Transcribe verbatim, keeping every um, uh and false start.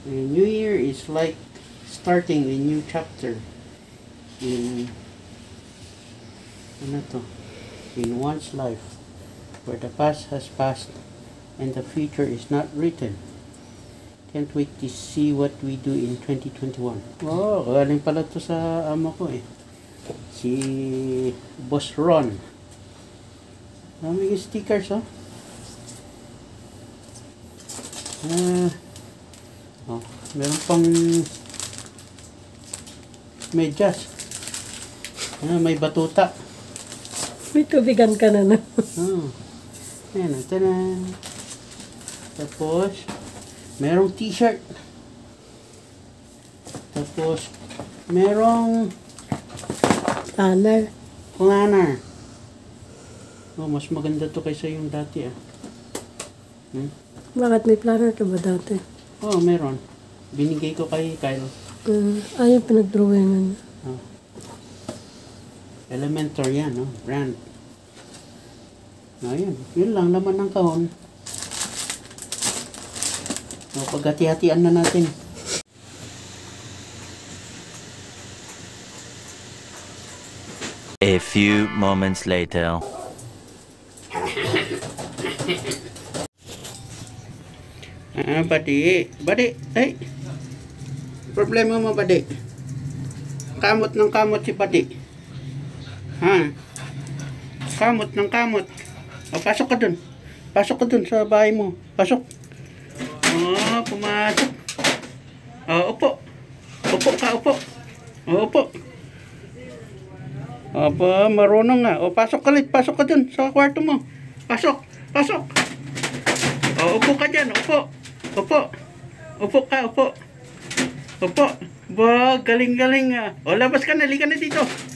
A new year is like starting a new chapter in ano to, in one's life, where the past has passed and the future is not written. Can't wait to see what we do in twenty twenty-one. Oh, galing pala to sa amo ko eh. Si Boss Ron. Dami yung stickers oh. Ah, oh, meron pang medyas. Ah, may batuta. May tubigan ka na na. Oh. Ayan, ito na. Tapos, merong t-shirt. Tapos, merong Planner. planner. Oh, mas maganda to kaysa yung dati ah. Hmm? Bakit may planner ka ba dati? Oh, meron. Binigay ko kay Kyle. Uh, ay, yung pinag-drawingan. Oh. Elementor yan, no? Brand. Ayun, yun lang laman ng kahon. O, paghati-hatian na natin. A few moments later. Ah, badi. Badi, ay. Problema mo, badi. Kamot ng kamot si badi. Ha? Kamot ng kamot. O, pasok ka dun. Pasok ka dun sa bahay mo. Pasok. O, pumasok. O, upo. Upo ka, upo. O, upo. Aba, marunong nga. O, pasok ka ulit. Pasok ka dun sa kwarto mo. Pasok. Pasok. O, upo ka dyan. Upo. Upo. Upo ka, upo. Upo. Ba, galing-galing nga. O, labas ka na. Halika na dito.